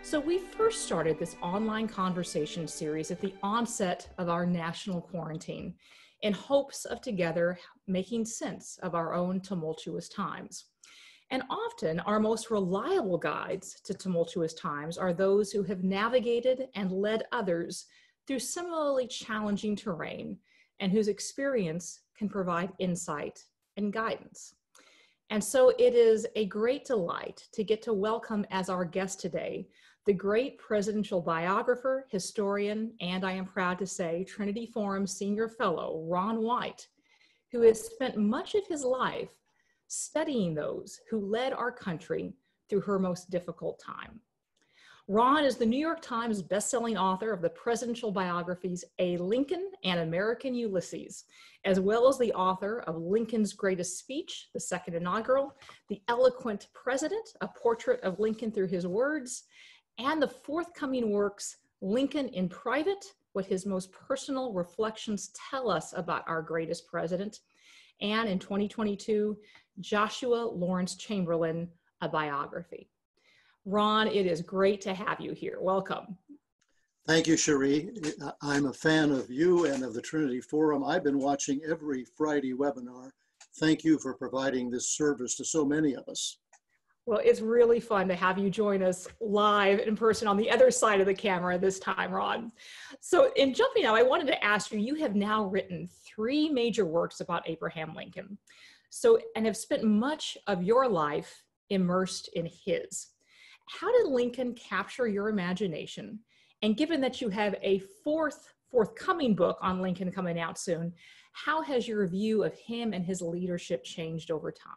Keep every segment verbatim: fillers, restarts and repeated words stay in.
So we first started this online conversation series at the onset of our national quarantine in hopes of together making sense of our own tumultuous times. And often our most reliable guides to tumultuous times are those who have navigated and led others through similarly challenging terrain and whose experience can provide insight and guidance. And so it is a great delight to get to welcome as our guest today the great presidential biographer, historian, and I am proud to say Trinity Forum Senior Fellow, Ron White, who has spent much of his life studying those who led our country through her most difficult time. Ron is the New York Times bestselling author of the presidential biographies A Lincoln and American Ulysses, as well as the author of Lincoln's Greatest Speech, the Second Inaugural, The Eloquent President, a portrait of Lincoln through his words, and the forthcoming works, Lincoln in Private, what his most personal reflections tell us about our greatest president, and in twenty twenty-two, Joshua Lawrence Chamberlain, a biography. Ron, it is great to have you here. Welcome. Thank you, Cherie. I'm a fan of you and of the Trinity Forum. I've been watching every Friday webinar. Thank you for providing this service to so many of us. Well, it's really fun to have you join us live in person on the other side of the camera this time, Ron. So in jumping out, I wanted to ask you, you have now written three major works about Abraham Lincoln. So, and have spent much of your life immersed in his. How did Lincoln capture your imagination? And given that you have a fourth forthcoming book on Lincoln coming out soon, how has your view of him and his leadership changed over time?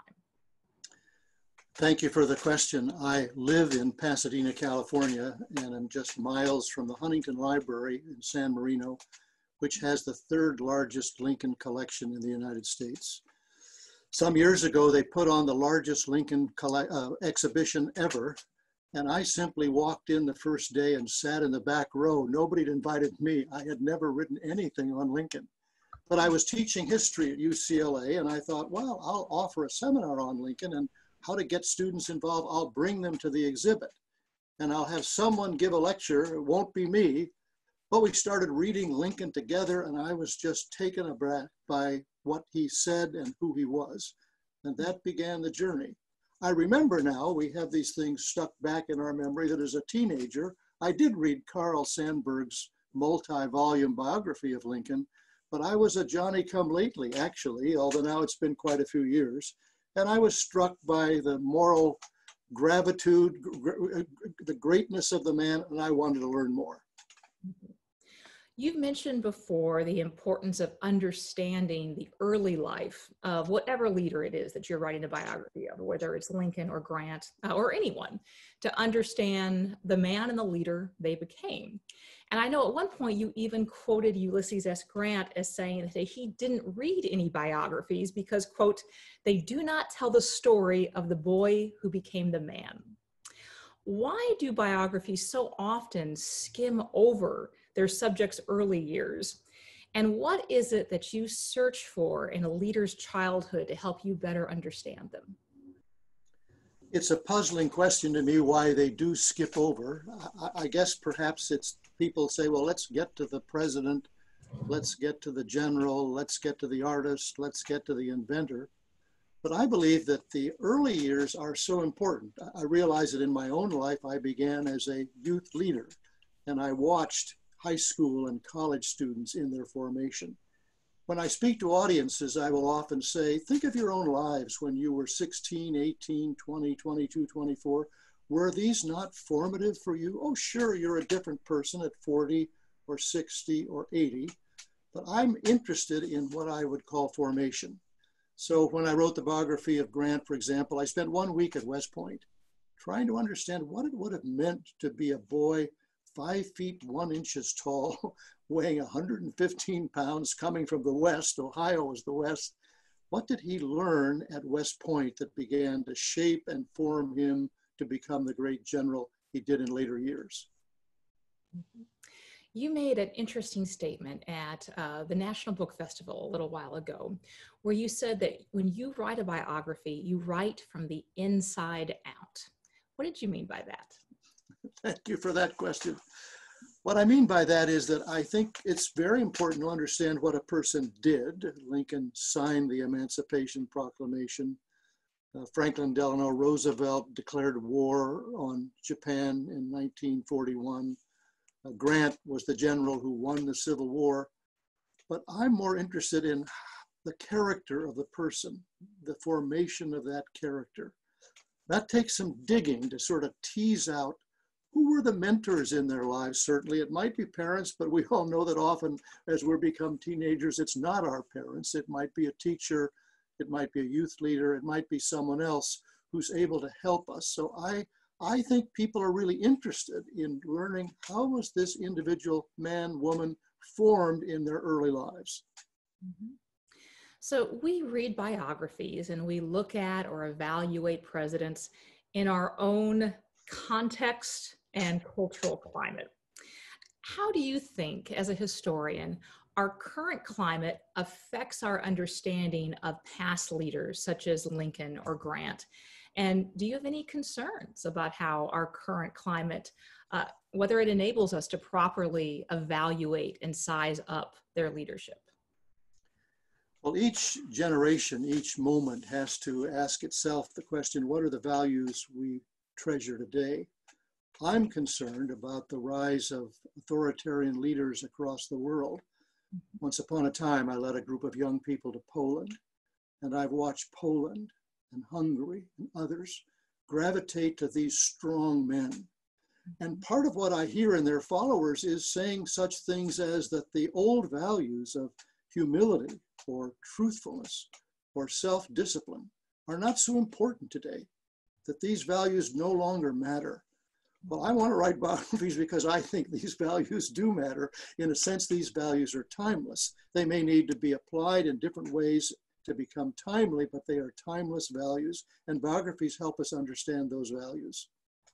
Thank you for the question. I live in Pasadena, California, and I'm just miles from the Huntington Library in San Marino, which has the third largest Lincoln collection in the United States. Some years ago, they put on the largest Lincoln uh, exhibition ever, and I simply walked in the first day and sat in the back row. Nobody had invited me. I had never written anything on Lincoln. But I was teaching history at U C L A, and I thought, well, I'll offer a seminar on Lincoln and how to get students involved. I'll bring them to the exhibit, and I'll have someone give a lecture. It won't be me. But we started reading Lincoln together, and I was just taken aback by what he said and who he was. And that began the journey. I remember now, we have these things stuck back in our memory, that as a teenager, I did read Carl Sandburg's multi-volume biography of Lincoln, but I was a Johnny-come-lately, actually, although now it's been quite a few years. And I was struck by the moral gravitude, the greatness of the man, and I wanted to learn more. You've mentioned before the importance of understanding the early life of whatever leader it is that you're writing a biography of, whether it's Lincoln or Grant uh, or anyone, to understand the man and the leader they became. And I know at one point you even quoted Ulysses S. Grant as saying that he didn't read any biographies because, quote, they do not tell the story of the boy who became the man. Why do biographies so often skim over their subject's early years? And what is it that you search for in a leader's childhood to help you better understand them? It's a puzzling question to me why they do skip over. I, I guess perhaps it's people say, well, let's get to the president, let's get to the general, let's get to the artist, let's get to the inventor. But I believe that the early years are so important. I realize that in my own life, I began as a youth leader, and I watched high school and college students in their formation. When I speak to audiences, I will often say, think of your own lives when you were sixteen, eighteen, twenty, twenty-two, twenty-four. Were these not formative for you? Oh, sure, you're a different person at forty or sixty or eighty, but I'm interested in what I would call formation. So when I wrote the biography of Grant, for example, I spent one week at West Point trying to understand what it would have meant to be a boy five feet one inches tall, weighing one hundred fifteen pounds, coming from the West. Ohio was the West. What did he learn at West Point that began to shape and form him to become the great general he did in later years? Mm-hmm. You made an interesting statement at uh, the National Book Festival a little while ago, where you said that when you write a biography, you write from the inside out. What did you mean by that? Thank you for that question. What I mean by that is that I think it's very important to understand what a person did. Lincoln signed the Emancipation Proclamation. Uh, Franklin Delano Roosevelt declared war on Japan in nineteen forty-one. Uh, Grant was the general who won the Civil War. But I'm more interested in the character of the person, the formation of that character. That takes some digging to sort of tease out who were the mentors in their lives. Certainly it might be parents, but we all know that often as we become teenagers, it's not our parents. It might be a teacher, it might be a youth leader, it might be someone else who's able to help us. So I, I think people are really interested in learning how was this individual man, woman formed in their early lives. Mm-hmm. So we read biographies and we look at or evaluate presidents in our own context and cultural climate. How do you think, as a historian, our current climate affects our understanding of past leaders such as Lincoln or Grant? And do you have any concerns about how our current climate, uh, whether it enables us to properly evaluate and size up their leadership? Well, each generation, each moment has to ask itself the question, what are the values we treasure today? I'm concerned about the rise of authoritarian leaders across the world. Once upon a time, I led a group of young people to Poland, and I've watched Poland and Hungary and others gravitate to these strong men. And part of what I hear in their followers is saying such things as that the old values of humility or truthfulness or self-discipline are not so important today, that these values no longer matter. Well, I want to write biographies because I think these values do matter. In a sense, these values are timeless. They may need to be applied in different ways to become timely, but they are timeless values, and biographies help us understand those values.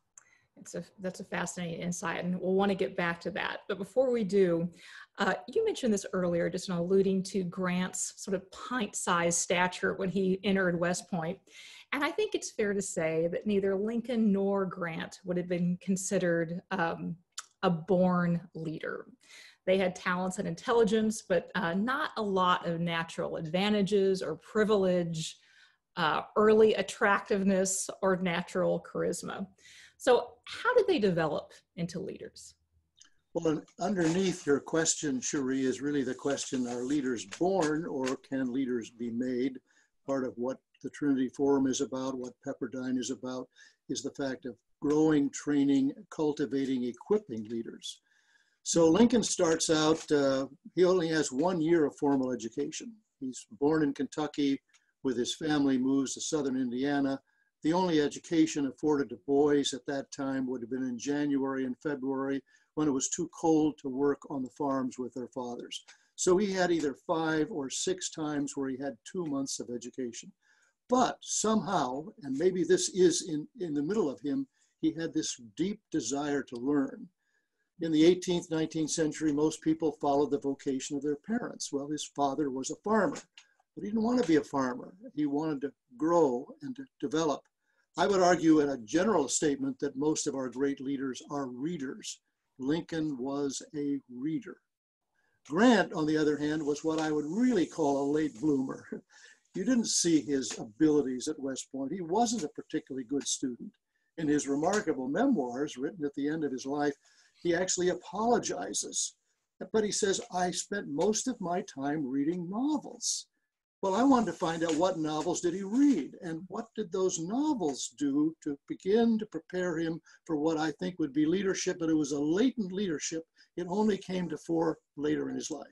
It's a, that's a fascinating insight, and we'll want to get back to that. But before we do, uh, you mentioned this earlier, just in alluding to Grant's sort of pint-sized stature when he entered West Point. And I think it's fair to say that neither Lincoln nor Grant would have been considered um, a born leader. They had talents and intelligence, but uh, not a lot of natural advantages or privilege, uh, early attractiveness, or natural charisma. So how did they develop into leaders? Well, underneath your question, Cherie, is really the question, are leaders born or can leaders be made? Part of what the Trinity Forum is about, what Pepperdine is about, is the fact of growing, training, cultivating, equipping leaders. So Lincoln starts out, uh, he only has one year of formal education. He's born in Kentucky with his family, moves to southern Indiana. The only education afforded to boys at that time would have been in January and February when it was too cold to work on the farms with their fathers. So he had either five or six times where he had two months of education. But somehow, and maybe this is in, in the middle of him, he had this deep desire to learn. In the eighteenth, nineteenth century, most people followed the vocation of their parents. Well, his father was a farmer, but he didn't want to be a farmer. He wanted to grow and to develop. I would argue in a general statement that most of our great leaders are readers. Lincoln was a reader. Grant, on the other hand, was what I would really call a late bloomer. You didn't see his abilities at West Point. He wasn't a particularly good student. In his remarkable memoirs, written at the end of his life, he actually apologizes. But he says, I spent most of my time reading novels. Well, I wanted to find out what novels did he read and what did those novels do to begin to prepare him for what I think would be leadership, but it was a latent leadership. It only came to fore later in his life.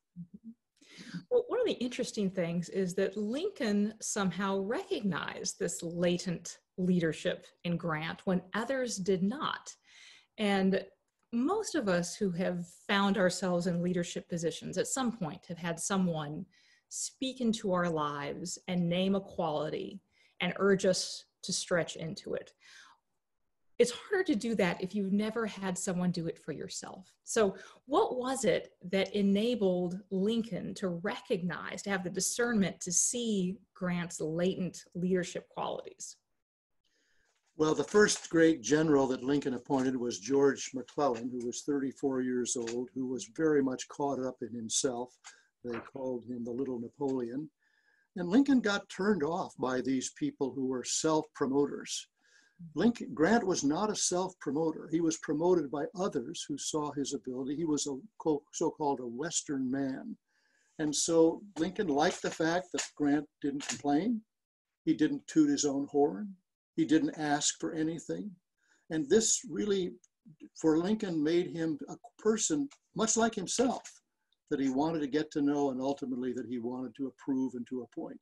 Well, one of the interesting things is that Lincoln somehow recognized this latent leadership in Grant when others did not. And most of us who have found ourselves in leadership positions at some point have had someone speak into our lives and name a quality and urge us to stretch into it. It's harder to do that if you've never had someone do it for yourself. So what was it that enabled Lincoln to recognize, to have the discernment to see Grant's latent leadership qualities? Well, the first great general that Lincoln appointed was George McClellan, who was thirty-four years old, who was very much caught up in himself. They called him the Little Napoleon. And Lincoln got turned off by these people who were self-promoters. Lincoln, Grant was not a self-promoter. He was promoted by others who saw his ability. He was a so-called a Western man. And so Lincoln liked the fact that Grant didn't complain. He didn't toot his own horn. He didn't ask for anything. And this really, for Lincoln, made him a person much like himself, that he wanted to get to know and ultimately that he wanted to approve and to appoint.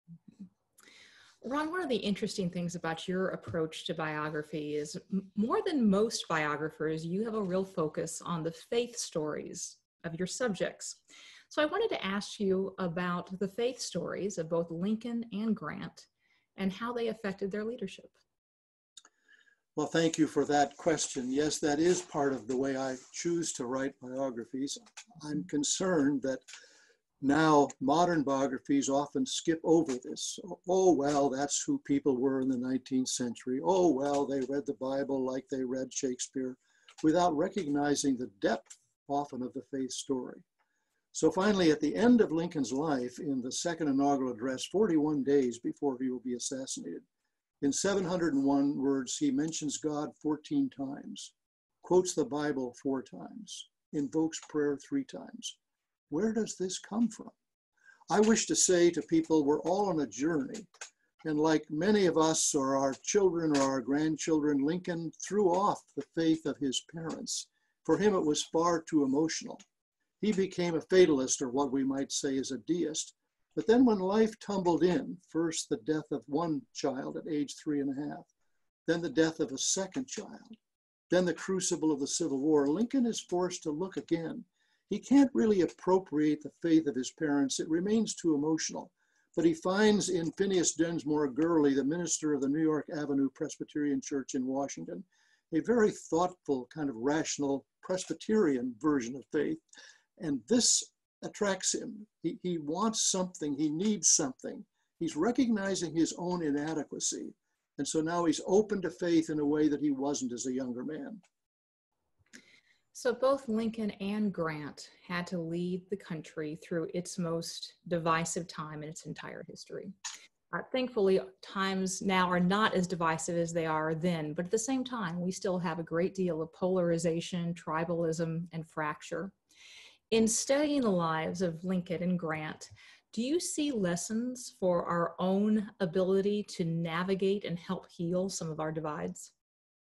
Ron, one of the interesting things about your approach to biography is more than most biographers, you have a real focus on the faith stories of your subjects. So I wanted to ask you about the faith stories of both Lincoln and Grant and how they affected their leadership. Well, thank you for that question. Yes, that is part of the way I choose to write biographies. I'm concerned that now modern biographies often skip over this. Oh, well, that's who people were in the nineteenth century. Oh, well, they read the Bible like they read Shakespeare, without recognizing the depth often of the faith story. So finally, at the end of Lincoln's life, in the second inaugural address, forty-one days before he will be assassinated, in seven hundred one words, he mentions God fourteen times, quotes the Bible four times, invokes prayer three times. Where does this come from? I wish to say to people, we're all on a journey. And like many of us or our children or our grandchildren, Lincoln threw off the faith of his parents. For him, it was far too emotional. He became a fatalist, or what we might say is a deist. But then when life tumbled in, first the death of one child at age three and a half, then the death of a second child, then the crucible of the Civil War, Lincoln is forced to look again. He can't really appropriate the faith of his parents. It remains too emotional. But he finds in Phineas Densmore Gurley, the minister of the New York Avenue Presbyterian Church in Washington, a very thoughtful, kind of rational Presbyterian version of faith. And this attracts him. He, he wants something, he needs something. He's recognizing his own inadequacy. And so now he's open to faith in a way that he wasn't as a younger man. So both Lincoln and Grant had to lead the country through its most divisive time in its entire history. Uh, thankfully, times now are not as divisive as they are then, but at the same time, we still have a great deal of polarization, tribalism, and fracture. In studying the lives of Lincoln and Grant, do you see lessons for our own ability to navigate and help heal some of our divides?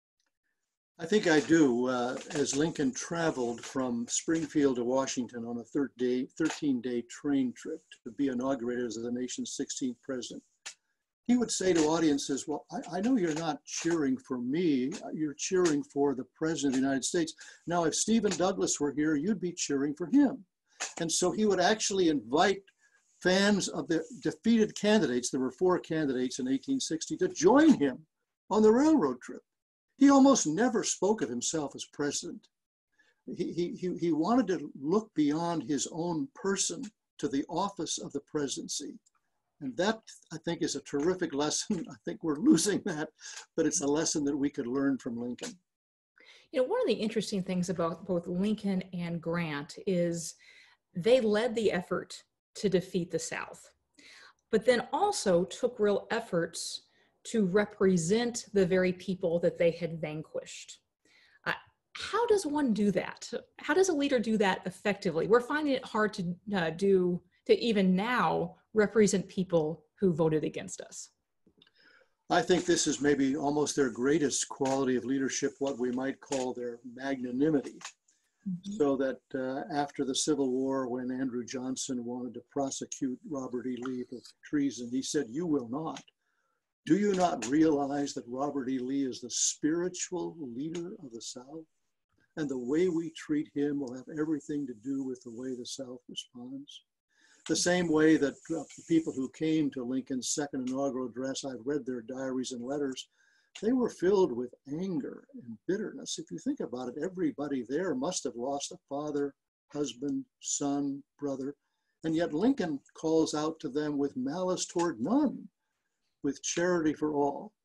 I think I do. Uh, as Lincoln traveled from Springfield to Washington on a thirteen-day train trip to be inaugurated as the nation's sixteenth president, he would say to audiences, well, I, I know you're not cheering for me, you're cheering for the President of the United States. Now, if Stephen Douglas were here, you'd be cheering for him. And so he would actually invite fans of the defeated candidates, there were four candidates in eighteen sixty, to join him on the railroad trip. He almost never spoke of himself as president. He, he, he wanted to look beyond his own person to the office of the presidency. And that, I think, is a terrific lesson. I think we're losing that, but it's a lesson that we could learn from Lincoln. You know, one of the interesting things about both Lincoln and Grant is they led the effort to defeat the South, but then also took real efforts to represent the very people that they had vanquished. Uh, how does one do that? How does a leader do that effectively? We're finding it hard to uh, do, to even now represent people who voted against us. I think this is maybe almost their greatest quality of leadership, what we might call their magnanimity. Mm-hmm. So that uh, after the Civil War, when Andrew Johnson wanted to prosecute Robert E. Lee for treason, he said, "You will not. Do you not realize that Robert E. Lee is the spiritual leader of the South? And the way we treat him will have everything to do with the way the South responds." The same way that uh, the people who came to Lincoln's second inaugural address, I've read their diaries and letters, they were filled with anger and bitterness. If you think about it, everybody there must have lost a father, husband, son, brother, and yet Lincoln calls out to them with malice toward none, with charity for all.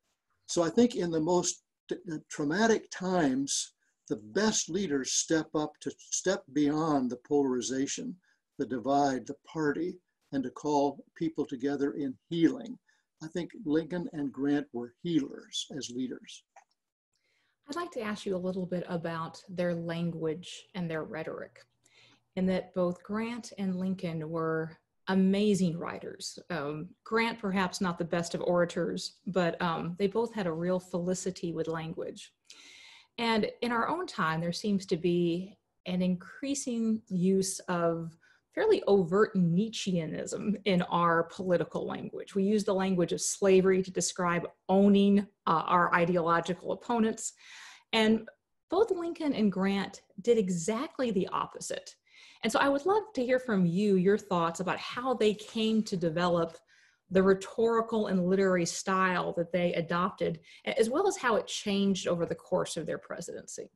So I think in the most traumatic times, the best leaders step up to step beyond the polarization, the divide, the party, and to call people together in healing. I think Lincoln and Grant were healers as leaders. I'd like to ask you a little bit about their language and their rhetoric, in that both Grant and Lincoln were amazing writers. Um, Grant, perhaps not the best of orators, but um, they both had a real felicity with language. And in our own time, there seems to be an increasing use of fairly overt Nietzscheanism in our political language. We use the language of slavery to describe owning uh, our ideological opponents. And both Lincoln and Grant did exactly the opposite. And so I would love to hear from you your thoughts about how they came to develop the rhetorical and literary style that they adopted, as well as how it changed over the course of their presidency.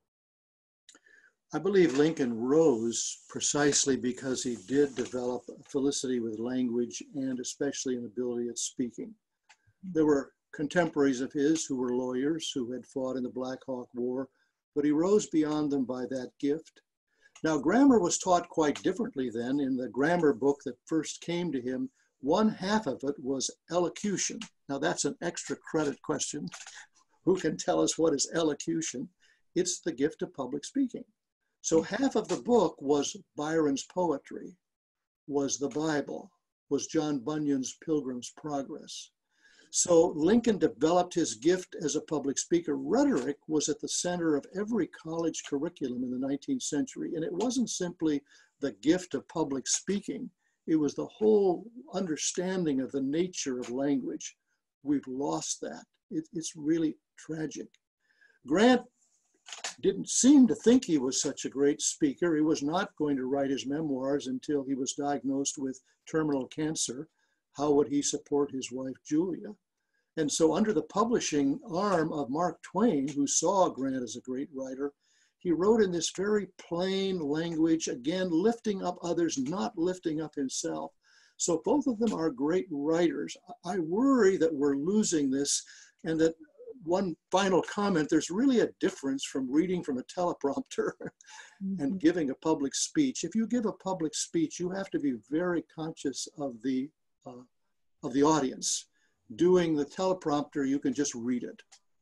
I believe Lincoln rose precisely because he did develop felicity with language and especially an ability at speaking. There were contemporaries of his who were lawyers who had fought in the Black Hawk War, but he rose beyond them by that gift. Now, grammar was taught quite differently then. In the grammar book that first came to him, one half of it was elocution. Now, that's an extra credit question. Who can tell us what is elocution? It's the gift of public speaking. So half of the book was Byron's poetry, was the Bible, was John Bunyan's Pilgrim's Progress. So Lincoln developed his gift as a public speaker. Rhetoric was at the center of every college curriculum in the nineteenth century. And it wasn't simply the gift of public speaking. It was the whole understanding of the nature of language. We've lost that. It, it's really tragic. Grant didn't seem to think he was such a great speaker. He was not going to write his memoirs until he was diagnosed with terminal cancer. How would he support his wife, Julia? And so under the publishing arm of Mark Twain, who saw Grant as a great writer, he wrote in this very plain language, again, lifting up others, not lifting up himself. So both of them are great writers. I worry that we're losing this, and that one final comment, there's really a difference from reading from a teleprompter mm-hmm. and giving a public speech. If you give a public speech, you have to be very conscious of the Uh, of the audience. Doing the teleprompter, you can just read it.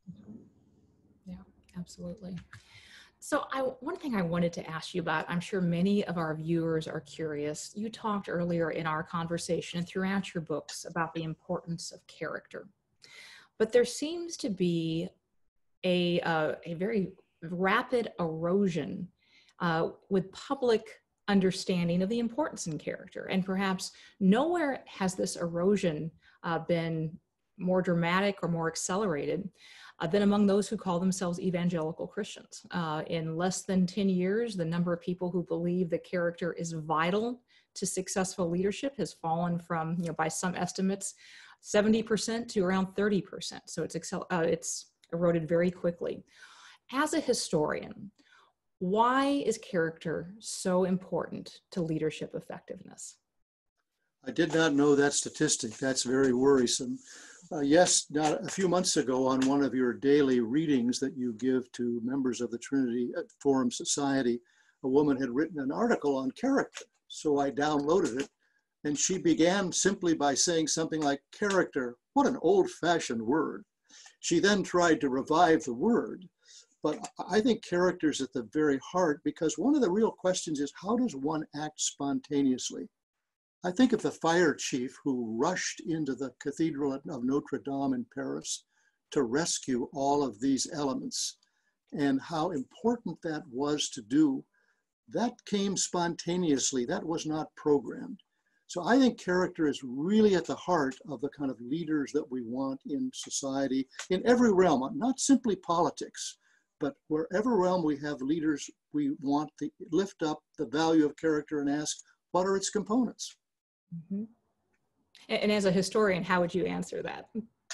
Yeah, absolutely. So I, one thing I wanted to ask you about, I'm sure many of our viewers are curious. You talked earlier in our conversation and throughout your books about the importance of character. But there seems to be a, uh, a very rapid erosion uh, with public understanding of the importance in character. And perhaps nowhere has this erosion uh, been more dramatic or more accelerated uh, than among those who call themselves evangelical Christians. Uh, in less than ten years, the number of people who believe that character is vital to successful leadership has fallen from, you know, by some estimates, seventy percent to around thirty percent. So it's, excel uh, it's eroded very quickly. As a historian, why is character so important to leadership effectiveness? I did not know that statistic. That's very worrisome. Uh, yes, not a few months ago on one of your daily readings that you give to members of the Trinity Forum Society, a woman had written an article on character. So I downloaded it, and she began simply by saying something like, character, what an old-fashioned word. She then tried to revive the word. But I think character is at the very heart, because one of the real questions is, how does one act spontaneously? I think of the fire chief who rushed into the Cathedral of Notre Dame in Paris to rescue all of these elements, and how important that was to do. That came spontaneously. That was not programmed. So I think character is really at the heart of the kind of leaders that we want in society, in every realm, not simply politics, but wherever realm we have leaders, we want to lift up the value of character and ask, what are its components? Mm-hmm. And, and as a historian, how would you answer that?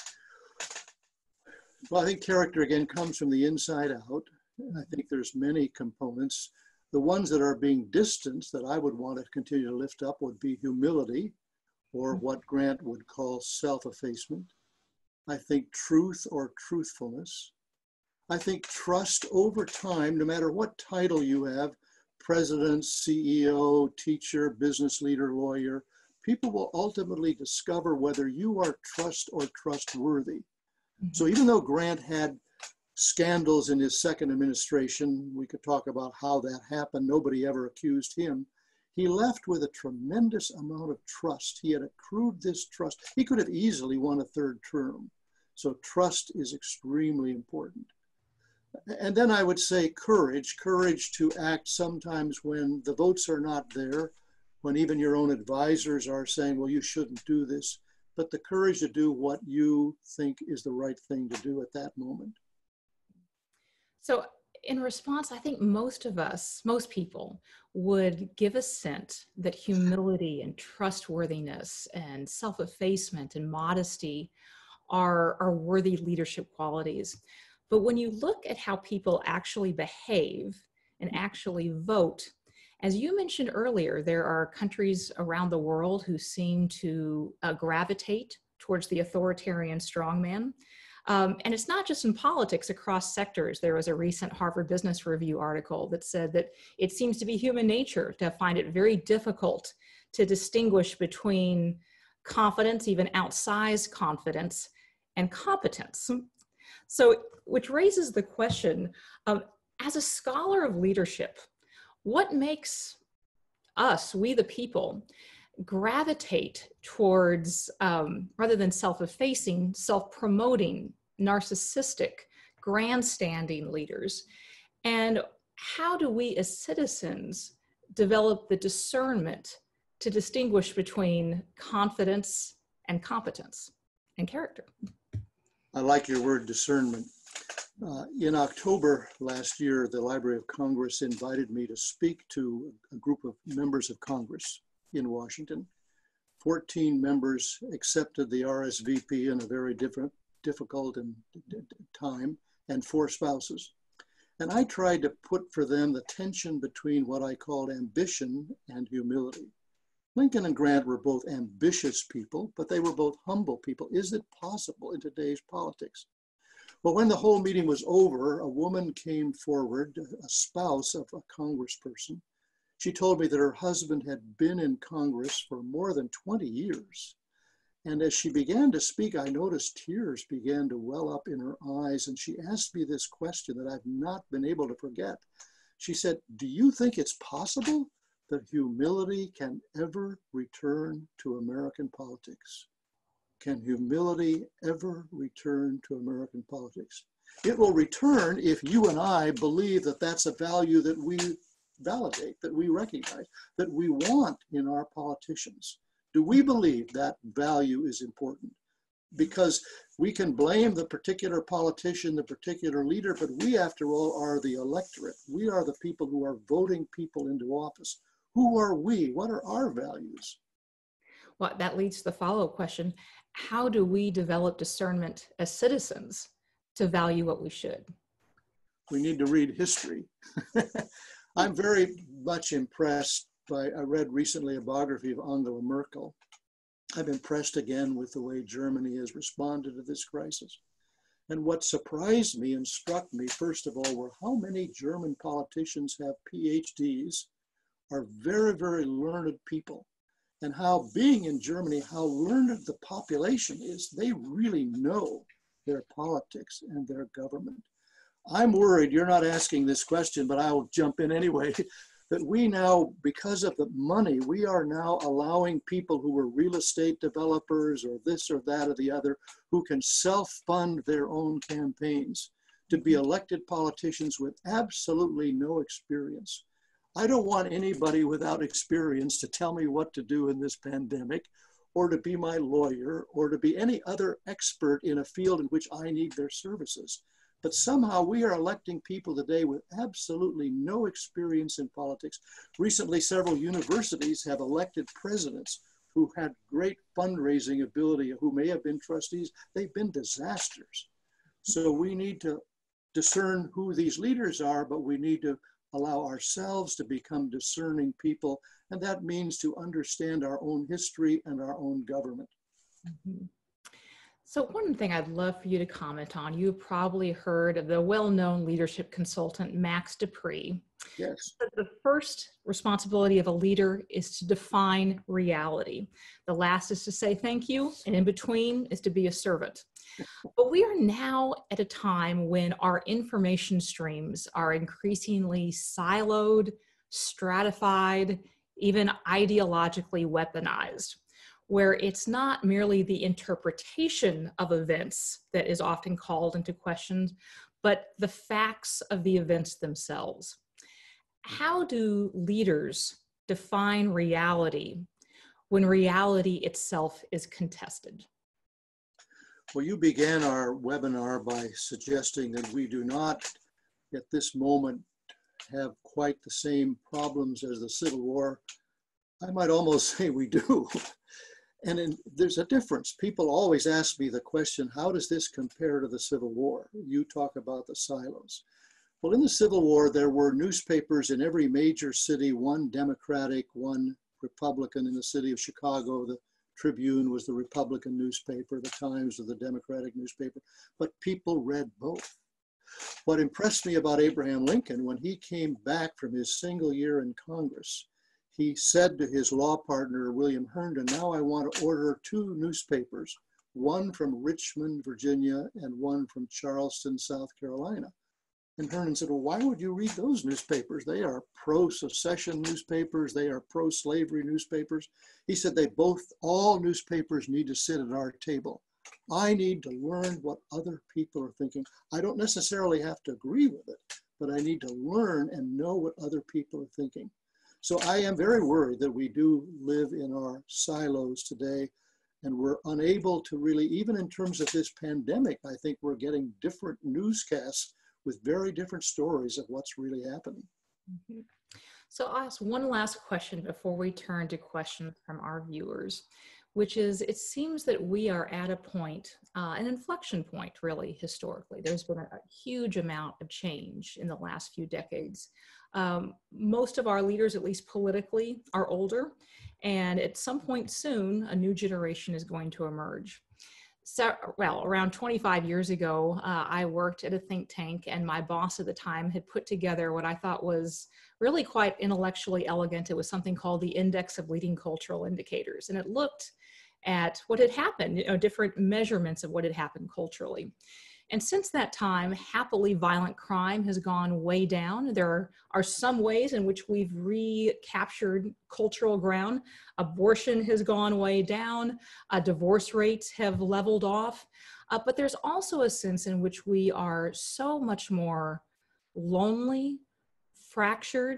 Well, I think character, again, comes from the inside out. I think there's many components. The ones that are being distanced that I would want to continue to lift up would be humility, or what Grant would call self-effacement. I think truth or truthfulness. I think trust over time, no matter what title you have, president, C E O, teacher, business leader, lawyer, people will ultimately discover whether you are trust or trustworthy. Mm-hmm. So even though Grant had scandals in his second administration, we could talk about how that happened, nobody ever accused him, he left with a tremendous amount of trust. He had accrued this trust. He could have easily won a third term. So trust is extremely important. And then I would say courage, courage to act sometimes when the votes are not there, when even your own advisors are saying, well, you shouldn't do this, but the courage to do what you think is the right thing to do at that moment. So in response, I think most of us, most people would give assent that humility and trustworthiness and self-effacement and modesty are, are worthy leadership qualities. But when you look at how people actually behave and actually vote, as you mentioned earlier, there are countries around the world who seem to uh, gravitate towards the authoritarian strongman. Um, and it's not just in politics, across sectors. There was a recent Harvard Business Review article that said that it seems to be human nature to find it very difficult to distinguish between confidence, even outsized confidence, and competence. So, which raises the question, um, as a scholar of leadership, what makes us, we the people, gravitate towards, um, rather than self-effacing, self-promoting, narcissistic, grandstanding leaders? And how do we as citizens develop the discernment to distinguish between confidence and competence and character? I like your word discernment. Uh, in October last year, the Library of Congress invited me to speak to a group of members of Congress in Washington. fourteen members accepted the R S V P in a very different, difficult and time, and four spouses. And I tried to put for them the tension between what I called ambition and humility. Lincoln and Grant were both ambitious people, but they were both humble people. Is it possible in today's politics? Well, when the whole meeting was over, a woman came forward, a spouse of a congressperson. She told me that her husband had been in Congress for more than twenty years. And as she began to speak, I noticed tears began to well up in her eyes. And she asked me this question that I've not been able to forget. She said, do you think it's possible that humility can ever return to American politics? Can humility ever return to American politics? It will return if you and I believe that that's a value that we validate, that we recognize, that we want in our politicians. Do we believe that value is important? Because we can blame the particular politician, the particular leader, but we, after all, are the electorate. We are the people who are voting people into office. Who are we? What are our values? Well, that leads to the follow-up question. How do we develop discernment as citizens to value what we should? We need to read history. I'm very much impressed by, I read recently a biography of Angela Merkel. I'm impressed again with the way Germany has responded to this crisis. And what surprised me and struck me, first of all, were how many German politicians have P H Ds, are very, very learned people. And how, being in Germany, how learned the population is. They really know their politics and their government. I'm worried, you're not asking this question, but I'll jump in anyway, that we now, because of the money, we are now allowing people who are real estate developers or this or that or the other, who can self-fund their own campaigns, to be elected politicians with absolutely no experience. I don't want anybody without experience to tell me what to do in this pandemic, or to be my lawyer, or to be any other expert in a field in which I need their services. But somehow we are electing people today with absolutely no experience in politics. Recently, several universities have elected presidents who had great fundraising ability, who may have been trustees. They've been disasters. So we need to discern who these leaders are, but we need to allow ourselves to become discerning people. And that means to understand our own history and our own government. Mm-hmm. So one thing I'd love for you to comment on, you've probably heard of the well-known leadership consultant, Max Dupree. Yes. But the first responsibility of a leader is to define reality. The last is to say thank you, and in between is to be a servant. But we are now at a time when our information streams are increasingly siloed, stratified, even ideologically weaponized, where it's not merely the interpretation of events that is often called into question, but the facts of the events themselves. How do leaders define reality when reality itself is contested? Well, you began our webinar by suggesting that we do not, at this moment, have quite the same problems as the Civil War. I might almost say we do. And in, there's a difference. People always ask me the question, how does this compare to the Civil War? You talk about the silos. Well, in the Civil War, there were newspapers in every major city, one Democratic, one Republican. In the city of Chicago, the Tribune was the Republican newspaper, the Times was the Democratic newspaper, but people read both. What impressed me about Abraham Lincoln, when he came back from his single year in Congress, he said to his law partner, William Herndon, now I want to order two newspapers, one from Richmond, Virginia, and one from Charleston, South Carolina. And Herndon said, well, why would you read those newspapers? They are pro-secession newspapers. They are pro-slavery newspapers. He said, they both, all newspapers need to sit at our table. I need to learn what other people are thinking. I don't necessarily have to agree with it, but I need to learn and know what other people are thinking. So I am very worried that we do live in our silos today, and we're unable to really, even in terms of this pandemic, I think we're getting different newscasts with very different stories of what's really happening. Mm-hmm. So I'll ask one last question before we turn to questions from our viewers, which is, it seems that we are at a point, uh, an inflection point, really, historically. There's been a, a huge amount of change in the last few decades. Um, most of our leaders, at least politically, are older, and at some point soon, a new generation is going to emerge. So, well, around twenty-five years ago, uh, I worked at a think tank, and my boss at the time had put together what I thought was really quite intellectually elegant. It was something called the Index of Leading Cultural Indicators, and it looked at what had happened, you know, different measurements of what had happened culturally. And since that time, happily, violent crime has gone way down. There are, are some ways in which we've recaptured cultural ground. Abortion has gone way down. Uh, divorce rates have leveled off. Uh, but there's also a sense in which we are so much more lonely, fractured,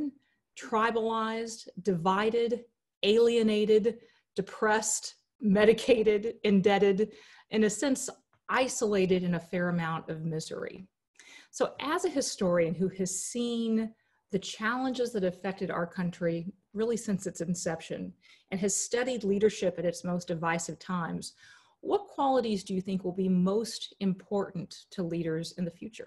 tribalized, divided, alienated, depressed, medicated, indebted, in a sense, isolated in a fair amount of misery. So as a historian who has seen the challenges that affected our country really since its inception and has studied leadership at its most divisive times, what qualities do you think will be most important to leaders in the future?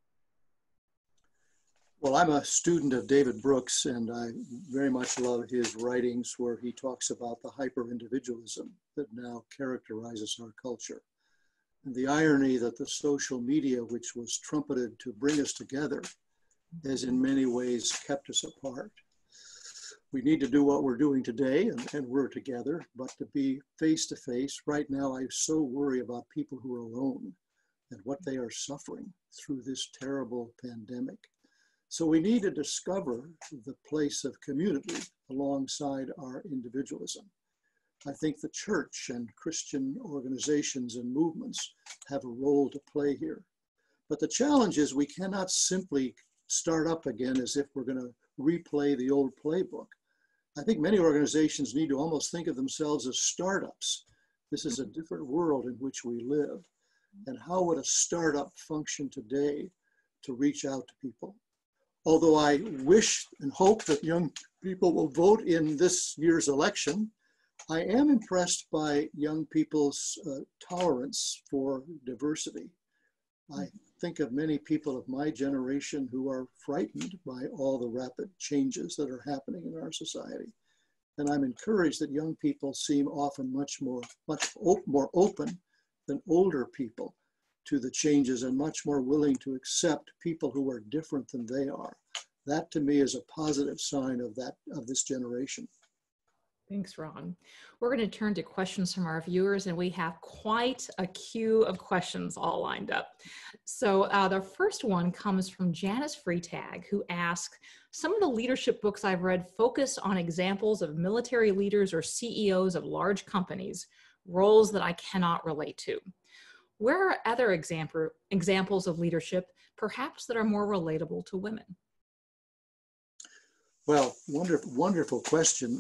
Well, I'm a student of David Brooks, and I very much love his writings where he talks about the hyper-individualism that now characterizes our culture. And the irony that the social media, which was trumpeted to bring us together, has in many ways kept us apart. We need to do what we're doing today, and, and we're together, but to be face to face. Right now, I so worry about people who are alone and what they are suffering through this terrible pandemic. So we need to discover the place of community alongside our individualism. I think the church and Christian organizations and movements have a role to play here. But the challenge is we cannot simply start up again as if we're going to replay the old playbook. I think many organizations need to almost think of themselves as startups. This is a different world in which we live. And how would a startup function today to reach out to people? Although I wish and hope that young people will vote in this year's election, I am impressed by young people's uh, tolerance for diversity. I think of many people of my generation who are frightened by all the rapid changes that are happening in our society. And I'm encouraged that young people seem often much more, much op more open than older people to the changes and much more willing to accept people who are different than they are. That to me is a positive sign of that, of this generation. Thanks, Ron. We're going to turn to questions from our viewers, and we have quite a queue of questions all lined up. So uh, the first one comes from Janice Freetag, who asks, some of the leadership books I've read focus on examples of military leaders or C E Os of large companies, roles that I cannot relate to. Where are other example, examples of leadership, perhaps that are more relatable to women? Well, wonderful, wonderful question.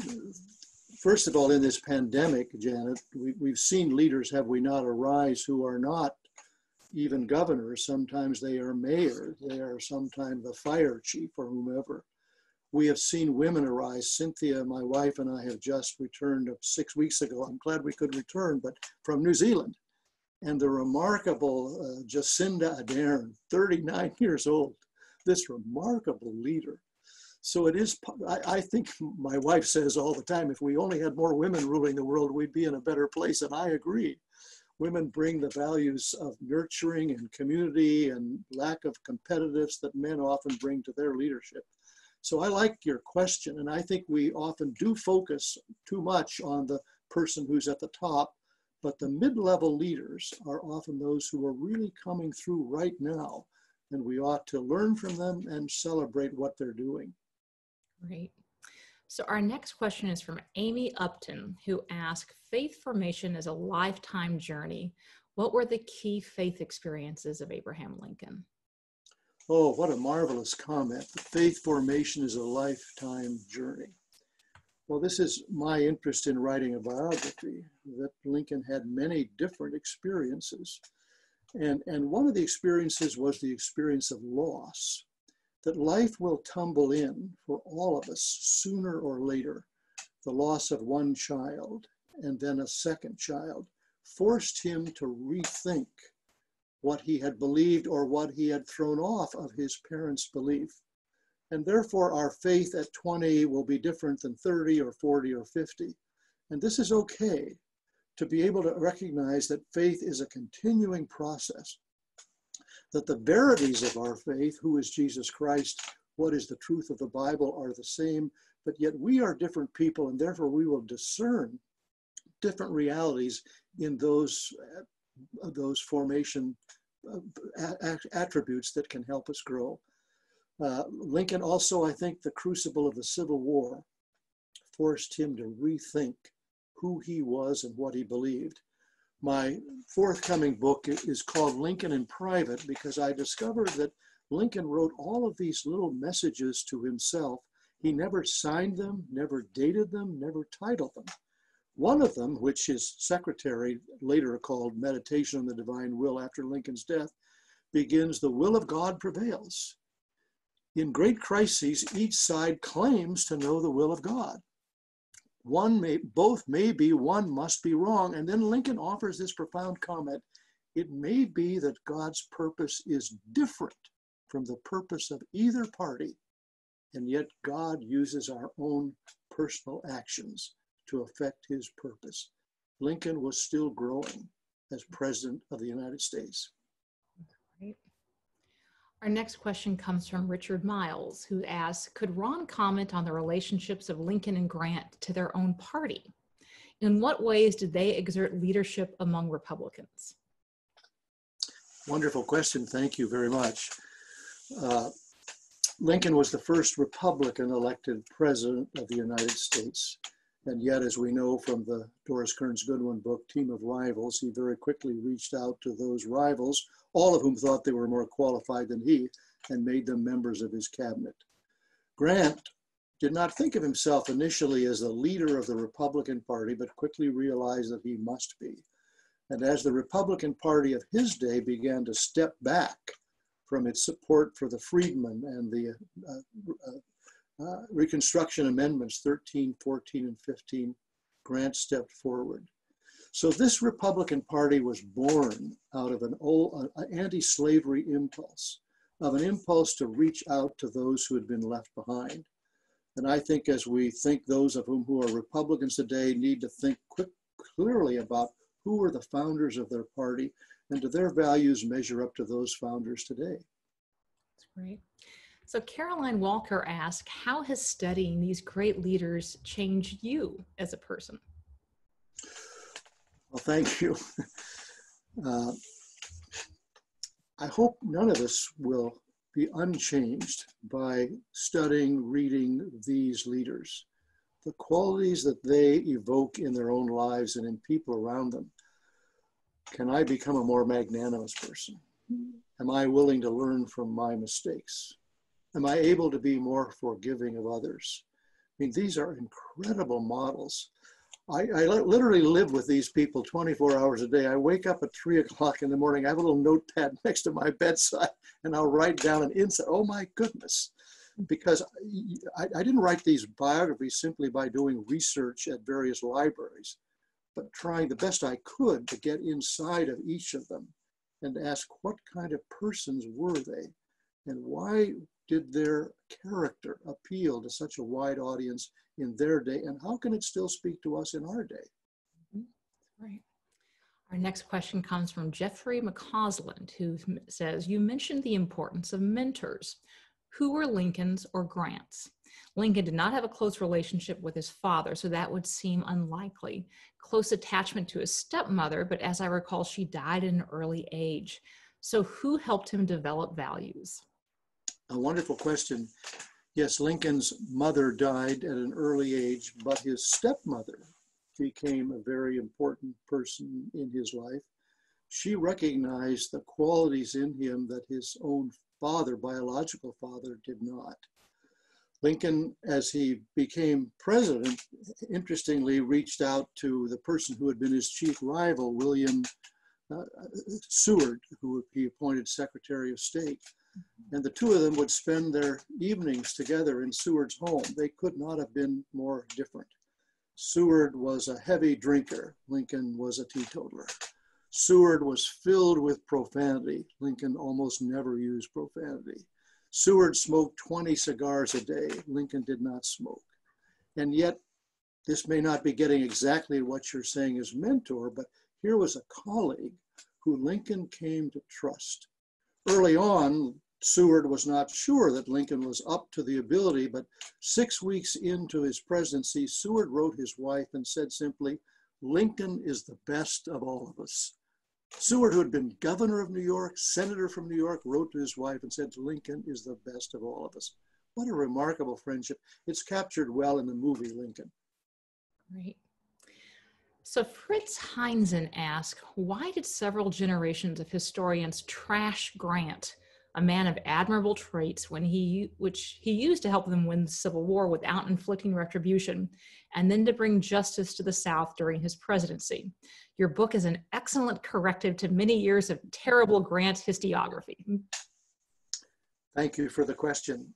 First of all, in this pandemic, Janet, we, we've seen leaders, have we not, arise who are not even governors. Sometimes they are mayors. They are sometimes the fire chief or whomever. We have seen women arise. Cynthia, my wife, and I have just returned six weeks ago. I'm glad we could return, but from New Zealand. And the remarkable uh, Jacinda Ardern, thirty-nine years old, this remarkable leader. So it is, I, I think my wife says all the time, if we only had more women ruling the world, we'd be in a better place. And I agree. Women bring the values of nurturing and community and lack of competitiveness that men often bring to their leadership. So I like your question. And I think we often do focus too much on the person who's at the top, but the mid-level leaders are often those who are really coming through right now. And we ought to learn from them and celebrate what they're doing. Great. So our next question is from Amy Upton, who asked, faith formation is a lifetime journey. What were the key faith experiences of Abraham Lincoln? Oh, what a marvelous comment. Faith formation is a lifetime journey. Well, this is my interest in writing a biography, that Lincoln had many different experiences. And, and one of the experiences was the experience of loss. That life will tumble in for all of us sooner or later. The loss of one child and then a second child forced him to rethink what he had believed or what he had thrown off of his parents' belief. And therefore our faith at twenty will be different than thirty or forty or fifty. And this is okay, to be able to recognize that faith is a continuing process. That the verities of our faith, who is Jesus Christ, what is the truth of the Bible, are the same, but yet we are different people, and therefore we will discern different realities in those, uh, those formation uh, attributes that can help us grow. Uh, Lincoln also, I think, the crucible of the Civil War forced him to rethink who he was and what he believed. My forthcoming book is called Lincoln in Private, because I discovered that Lincoln wrote all of these little messages to himself. He never signed them, never dated them, never titled them. One of them, which his secretary later called Meditation on the Divine Will after Lincoln's death, begins, the will of God prevails. In great crises, each side claims to know the will of God. One may, both may be, one must be wrong. And then Lincoln offers this profound comment. It may be that God's purpose is different from the purpose of either party, and yet God uses our own personal actions to affect his purpose. Lincoln was still growing as President of the United States. Great. Our next question comes from Richard Miles, who asks, could Ron comment on the relationships of Lincoln and Grant to their own party? In what ways did they exert leadership among Republicans? Wonderful question. Thank you very much. Uh, Lincoln was the first Republican elected president of the United States. And yet, as we know from the Doris Kearns Goodwin book, Team of Rivals, he very quickly reached out to those rivals, all of whom thought they were more qualified than he, and made them members of his cabinet. Grant did not think of himself initially as the leader of the Republican Party, but quickly realized that he must be. And as the Republican Party of his day began to step back from its support for the freedmen and the uh, uh, Uh, Reconstruction Amendments thirteen, fourteen, and fifteen, Grant stepped forward. So this Republican Party was born out of an old uh, anti-slavery impulse, of an impulse to reach out to those who had been left behind. And I think as we think, those of whom who are Republicans today need to think quick, clearly about Who were the founders of their party? And do their values measure up to those founders today? That's great. So Caroline Walker asked, how has studying these great leaders changed you as a person? Well, thank you. Uh, I hope none of us will be unchanged by studying, reading these leaders. The qualities that they evoke in their own lives and in people around them. Can I become a more magnanimous person? Am I willing to learn from my mistakes? Am I able to be more forgiving of others? I mean, these are incredible models. I, I literally live with these people twenty-four hours a day. I wake up at three o'clock in the morning. I have a little notepad next to my bedside, and I'll write down an insight. Oh my goodness. Because I, I didn't write these biographies simply by doing research at various libraries, but trying the best I could to get inside of each of them and ask what kind of persons were they and why did their character appeal to such a wide audience in their day, and how can it still speak to us in our day? Right. Our next question comes from Jeffrey McCausland, who says, you mentioned the importance of mentors. Who were Lincoln's or Grant's? Lincoln did not have a close relationship with his father, so that would seem unlikely. Close attachment to his stepmother, but as I recall, she died at an early age. So who helped him develop values? A wonderful question. Yes, Lincoln's mother died at an early age, but his stepmother became a very important person in his life. She recognized the qualities in him that his own father, biological father, did not. Lincoln, as he became president, interestingly reached out to the person who had been his chief rival, William uh, Seward, who he appointed Secretary of State. And the two of them would spend their evenings together in Seward's home. They could not have been more different. Seward was a heavy drinker. Lincoln was a teetotaler. Seward was filled with profanity. Lincoln almost never used profanity. Seward smoked twenty cigars a day. Lincoln did not smoke. And yet, this may not be getting exactly what you're saying as mentor, but here was a colleague who Lincoln came to trust. Early on, Seward was not sure that Lincoln was up to the ability, but six weeks into his presidency, Seward wrote his wife and said simply, Lincoln is the best of all of us. Seward, who had been governor of New York, senator from New York, wrote to his wife and said, Lincoln is the best of all of us. What a remarkable friendship. It's captured well in the movie Lincoln. Great. So Fritz Heinzen asked, why did several generations of historians trash Grant, a man of admirable traits, when he, which he used to help them win the Civil War without inflicting retribution, and then to bring justice to the South during his presidency? Your book is an excellent corrective to many years of terrible Grant historiography. Thank you for the question.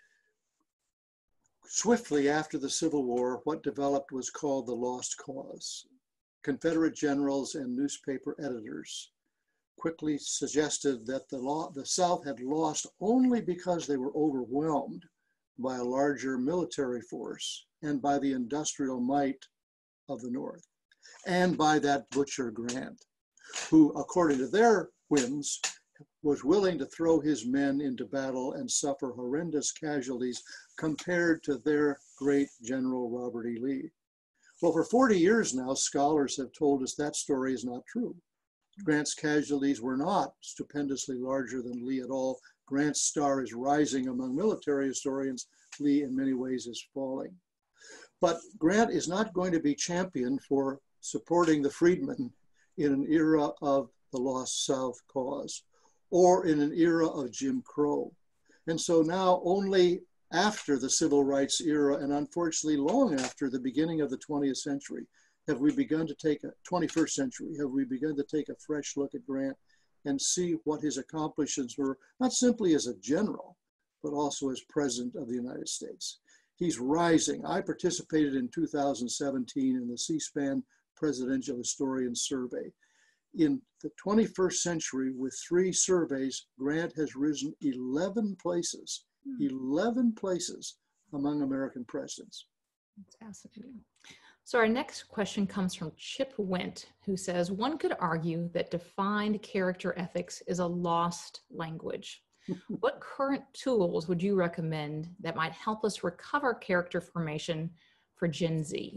Swiftly after the Civil War, what developed was called the Lost Cause. Confederate generals and newspaper editors quickly suggested that the, law, the South had lost only because they were overwhelmed by a larger military force and by the industrial might of the North, and by that butcher Grant, who, according to their whims, was willing to throw his men into battle and suffer horrendous casualties compared to their great General Robert E. Lee. Well, for forty years now, scholars have told us that story is not true. Grant's casualties were not stupendously larger than Lee at all. Grant's star is rising among military historians. Lee, in many ways, is falling. But Grant is not going to be championed for supporting the freedmen in an era of the Lost South cause or in an era of Jim Crow. And so now only after the civil rights era, and unfortunately long after the beginning of the twentieth century, have we begun to take a twenty-first century, have we begun to take a fresh look at Grant and see what his accomplishments were, not simply as a general, but also as president of the United States. He's rising. I participated in two thousand seventeen in the C-SPAN Presidential Historian Survey. In the twenty-first century, with three surveys, Grant has risen eleven places, eleven places among American presidents. That's fascinating. So our next question comes from Chip Went, who says, one could argue that defined character ethics is a lost language. What current tools would you recommend that might help us recover character formation for Gen Z?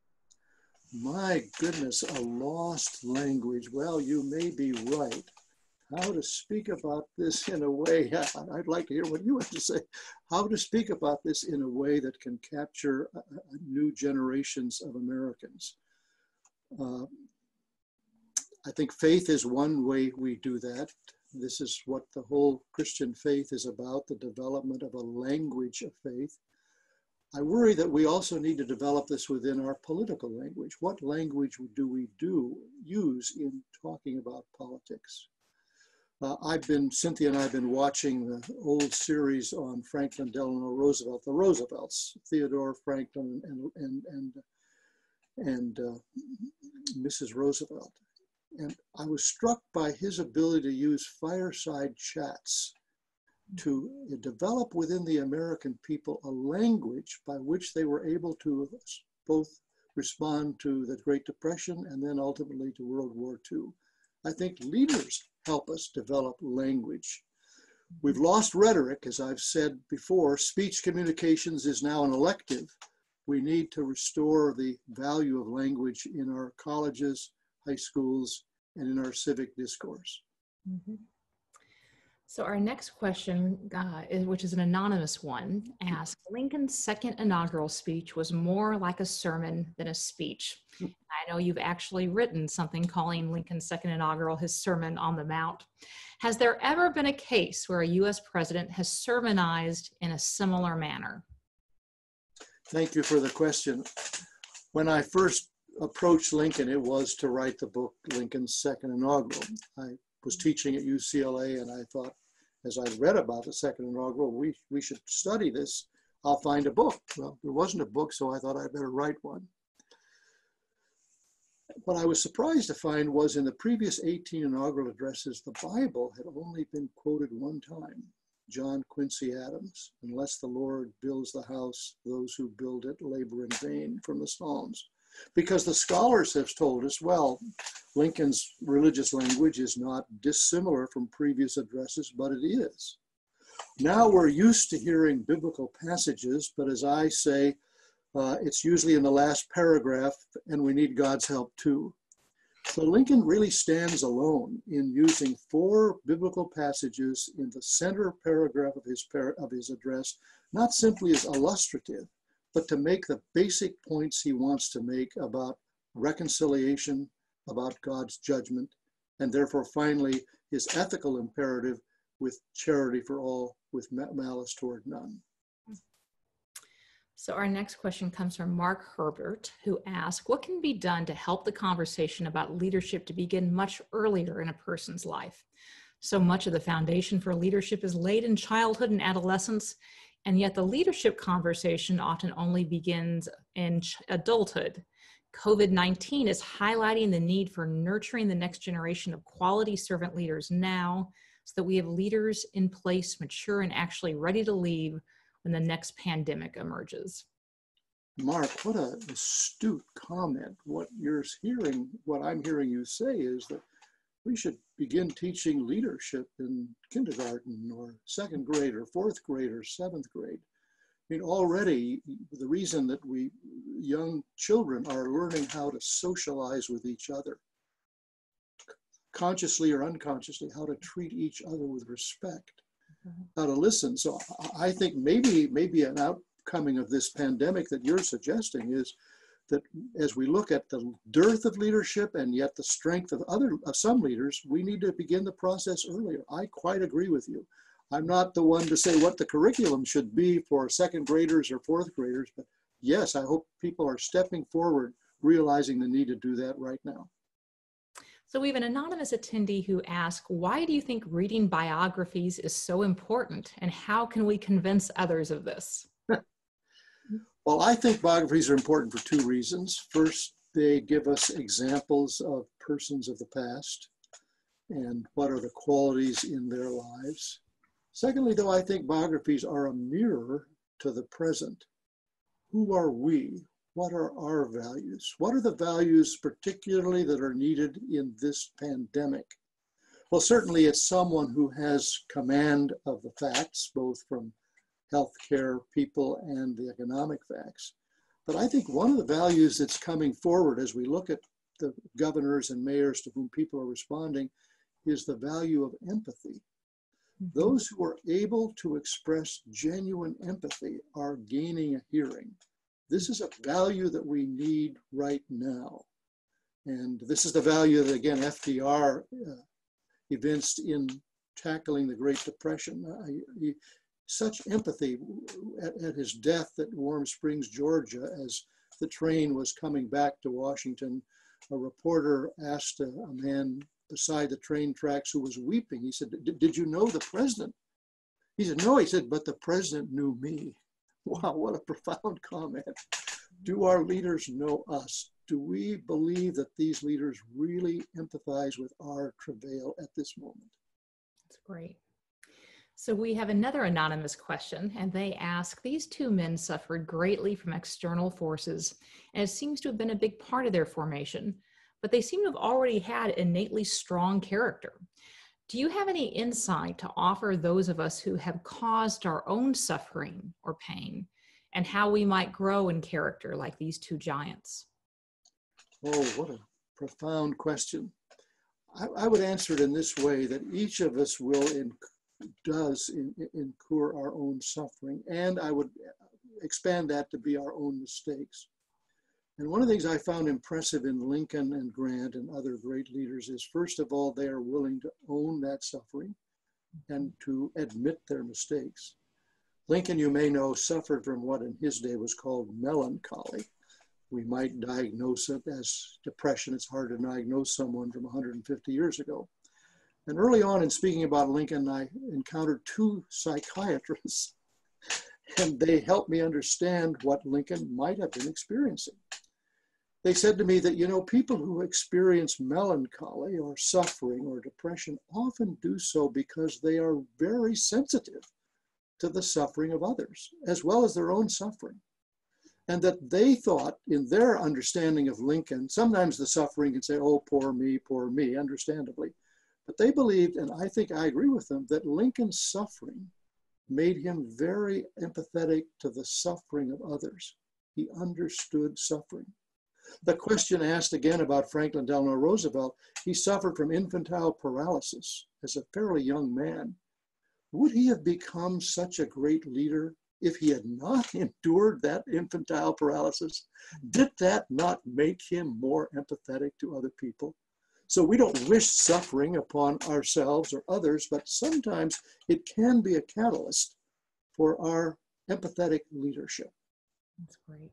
My goodness, a lost language. Well, you may be right. How to speak about this in a way, I'd like to hear what you have to say, how to speak about this in a way that can capture uh, new generations of Americans. Uh, I think faith is one way we do that. This is what the whole Christian faith is about, the development of a language of faith. I worry that we also need to develop this within our political language. What language do we do use in talking about politics? Uh, I've been, Cynthia and I have been watching the old series on Franklin Delano Roosevelt, the Roosevelts, Theodore, Franklin, and, and, and, and uh, Missus Roosevelt. And I was struck by his ability to use fireside chats to develop within the American people a language by which they were able to both respond to the Great Depression and then ultimately to World War Two. I think leaders help us develop language. We've lost rhetoric, as I've said before. Speech communications is now an elective. We need to restore the value of language in our colleges, high schools, and in our civic discourse. Mm-hmm. So our next question, uh, is, which is an anonymous one, asks, Lincoln's second inaugural speech was more like a sermon than a speech. I know you've actually written something calling Lincoln's second inaugural his Sermon on the Mount. Has there ever been a case where a U S president has sermonized in a similar manner? Thank you for the question. When I first approached Lincoln, it was to write the book, Lincoln's Second Inaugural. I was teaching at U C L A, and I thought, as I read about the second inaugural, we, we should study this. I'll find a book. Well, there wasn't a book, so I thought I'd better write one. What I was surprised to find was in the previous eighteen inaugural addresses, the Bible had only been quoted one time. John Quincy Adams, unless the Lord builds the house, those who build it labor in vain, from the Psalms. Because the scholars have told us, well, Lincoln's religious language is not dissimilar from previous addresses, but it is. Now we're used to hearing biblical passages, but as I say, uh, it's usually in the last paragraph, and we need God's help too. So Lincoln really stands alone in using four biblical passages in the center paragraph of his, par of his address, not simply as illustrative, but to make the basic points he wants to make about reconciliation, about God's judgment, and therefore finally his ethical imperative with charity for all, with malice toward none. So our next question comes from Mark Herbert, who asks, what can be done to help the conversation about leadership to begin much earlier in a person's life? So much of the foundation for leadership is laid in childhood and adolescence, and yet the leadership conversation often only begins in adulthood. COVID nineteen is highlighting the need for nurturing the next generation of quality servant leaders now, so that we have leaders in place, mature and actually ready to leave when the next pandemic emerges. Mark, what an astute comment. What you're hearing, what I'm hearing you say is that we should begin teaching leadership in kindergarten or second grade or fourth grade or seventh grade. I mean, already the reason that we young children are learning how to socialize with each other, consciously or unconsciously, how to treat each other with respect, how to listen. So I think maybe maybe an outcoming of this pandemic that you're suggesting is that as we look at the dearth of leadership and yet the strength of other of some leaders, we need to begin the process earlier. I quite agree with you. I'm not the one to say what the curriculum should be for second graders or fourth graders, but yes, I hope people are stepping forward, realizing the need to do that right now. So we have an anonymous attendee who asks, why do you think reading biographies is so important, and how can we convince others of this? Well, I think biographies are important for two reasons. First, they give us examples of persons of the past and what are the qualities in their lives. Secondly, though, I think biographies are a mirror to the present. Who are we? what are our values? What are the values particularly that are needed in this pandemic? Well, certainly it's someone who has command of the facts, both from healthcare people and the economic facts. But I think one of the values that's coming forward as we look at the governors and mayors to whom people are responding is the value of empathy. Mm-hmm. Those who are able to express genuine empathy are gaining a hearing. This is a value that we need right now. And this is the value that, again, F D R uh, evinced in tackling the Great Depression. Uh, he, such empathy at, at his death at Warm Springs, Georgia, as the train was coming back to Washington. A reporter asked a, a man beside the train tracks who was weeping. He said, "Did you know the president?" He said, "No." He said, "But the president knew me." Wow, what a profound comment. Do our leaders know us? Do we believe that these leaders really empathize with our travail at this moment? That's great. So we have another anonymous question, and they ask, these two men suffered greatly from external forces, and it seems to have been a big part of their formation, but they seem to have already had innately strong character. Do you have any insight to offer those of us who have caused our own suffering or pain, and how we might grow in character like these two giants? Oh, what a profound question. I, I would answer it in this way, that each of us will in, does in, incur our own suffering, and I would expand that to be our own mistakes. And one of the things I found impressive in Lincoln and Grant and other great leaders is, first of all, they are willing to own that suffering and to admit their mistakes. Lincoln, you may know, suffered from what in his day was called melancholy. We might diagnose it as depression. It's hard to diagnose someone from one hundred fifty years ago. And early on in speaking about Lincoln, I encountered two psychiatrists, and they helped me understand what Lincoln might have been experiencing. They said to me that, you know, people who experience melancholy or suffering or depression often do so because they are very sensitive to the suffering of others, as well as their own suffering. And that they thought, in their understanding of Lincoln, sometimes the suffering can say, oh, poor me, poor me, understandably. But they believed, and I think I agree with them, that Lincoln's suffering made him very empathetic to the suffering of others. He understood suffering. The question asked again about Franklin Delano Roosevelt, he suffered from infantile paralysis as a fairly young man. Would he have become such a great leader if he had not endured that infantile paralysis? Did that not make him more empathetic to other people? So we don't wish suffering upon ourselves or others, but sometimes it can be a catalyst for our empathetic leadership. That's great.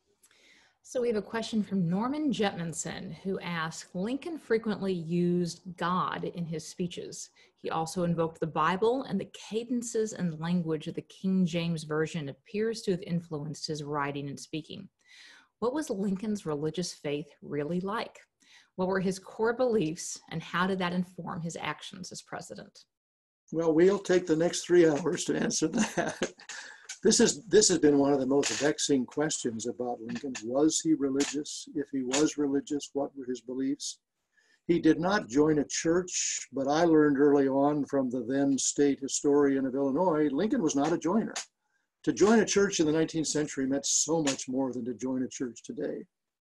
So we have a question from Norman Jetmanson, who asked, Lincoln frequently used God in his speeches. He also invoked the Bible, and the cadences and language of the King James Version appears to have influenced his writing and speaking. What was Lincoln's religious faith really like? What were his core beliefs, and how did that inform his actions as president? Well, we'll take the next three hours to answer that. This is this has been one of the most vexing questions about Lincoln. Was he religious? If he was religious, what were his beliefs? He did not join a church, but I learned early on from the then state historian of Illinois, Lincoln was not a joiner. To join a church in the nineteenth century meant so much more than to join a church today.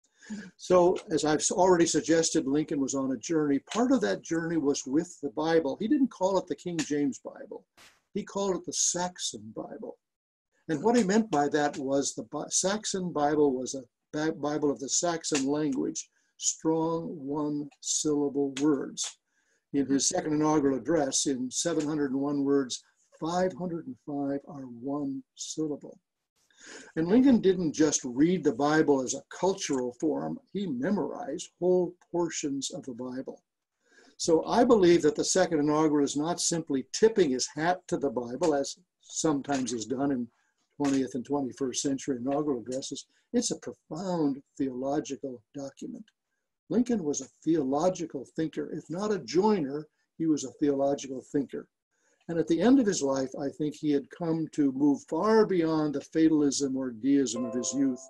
So, as I've already suggested, Lincoln was on a journey. Part of that journey was with the Bible. He didn't call it the King James Bible. He called it the Saxon Bible. And what he meant by that was the Saxon Bible was a Bible of the Saxon language, strong one-syllable words. In his second inaugural address, in seven hundred one words, five hundred five are one syllable. And Lincoln didn't just read the Bible as a cultural form, he memorized whole portions of the Bible. So I believe that the second inaugural is not simply tipping his hat to the Bible, as sometimes is done in twentieth and twenty-first century inaugural addresses. It's a profound theological document. Lincoln was a theological thinker. If not a joiner, he was a theological thinker. And at the end of his life, I think he had come to move far beyond the fatalism or deism of his youth.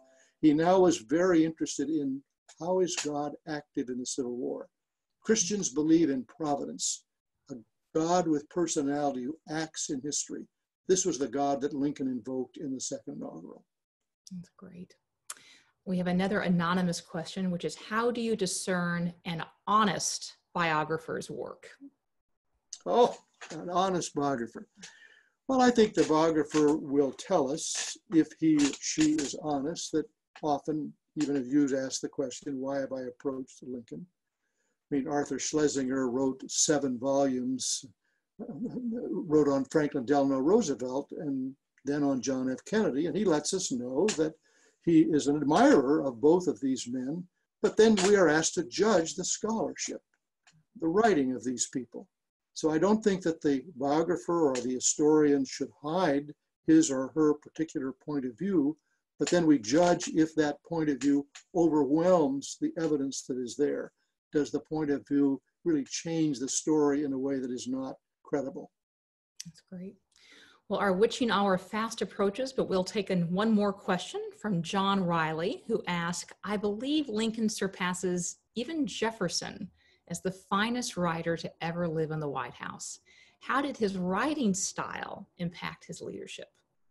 He now was very interested in how is God active in the Civil War. Christians believe in providence, a God with personality who acts in history. This was the God that Lincoln invoked in the second inaugural. That's great. We have another anonymous question, which is, how do you discern an honest biographer's work? Oh, an honest biographer. Well, I think the biographer will tell us, if he or she is honest, that often, even if you ask the question, why have I approached Lincoln? I mean, Arthur Schlesinger wrote seven volumes, wrote on Franklin Delano Roosevelt and then on John F. Kennedy, and he lets us know that he is an admirer of both of these men, but then we are asked to judge the scholarship, the writing of these people. So I don't think that the biographer or the historian should hide his or her particular point of view, but then we judge if that point of view overwhelms the evidence that is there. Does the point of view really change the story in a way that is not credible? That's great. Well, our witching hour fast approaches, but we'll take in one more question from John Riley, who asks, I believe Lincoln surpasses even Jefferson as the finest writer to ever live in the White House. How did his writing style impact his leadership?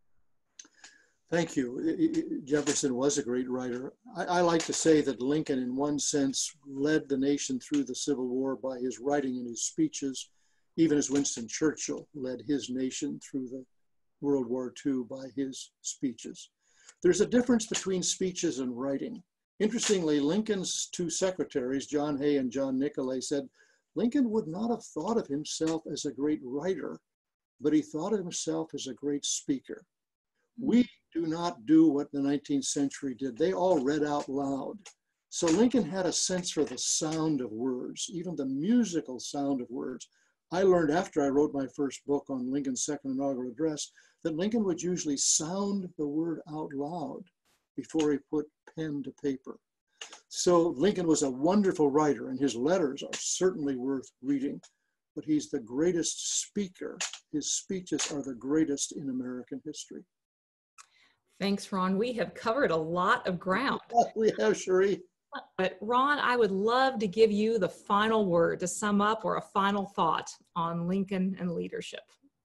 Thank you. Jefferson was a great writer. I, I like to say that Lincoln, in one sense, led the nation through the Civil War by his writing and his speeches, even as Winston Churchill led his nation through the World War Two by his speeches. There's a difference between speeches and writing. Interestingly, Lincoln's two secretaries, John Hay and John Nicolay, said Lincoln would not have thought of himself as a great writer, but he thought of himself as a great speaker. We do not do what the nineteenth century did. They all read out loud. So Lincoln had a sense for the sound of words, even the musical sound of words. I learned after I wrote my first book on Lincoln's second inaugural address that Lincoln would usually sound the word out loud before he put pen to paper. So Lincoln was a wonderful writer, and his letters are certainly worth reading, but he's the greatest speaker. His speeches are the greatest in American history. Thanks, Ron. We have covered a lot of ground. We have, Cherie. But Ron, I would love to give you the final word to sum up, or a final thought on Lincoln and leadership.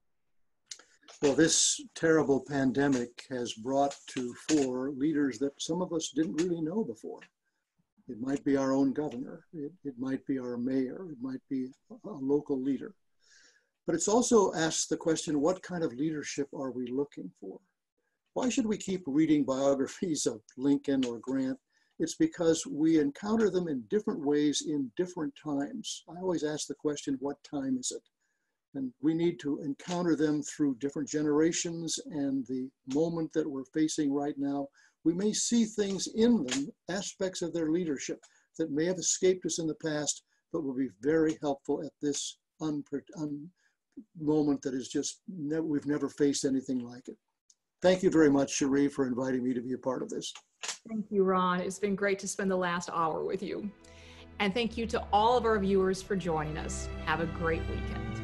Well, this terrible pandemic has brought to fore leaders that some of us didn't really know before. It might be our own governor. It, it might be our mayor. It might be a local leader. But it's also asked the question, what kind of leadership are we looking for? Why should we keep reading biographies of Lincoln or Grant? It's because we encounter them in different ways in different times. I always ask the question, what time is it? And we need to encounter them through different generations and the moment that we're facing right now. We may see things in them, aspects of their leadership that may have escaped us in the past, but will be very helpful at this un un moment that is just, ne we've never faced anything like it. Thank you very much, Cherie, for inviting me to be a part of this. Thank you, Ron. It's been great to spend the last hour with you. And thank you to all of our viewers for joining us. Have a great weekend.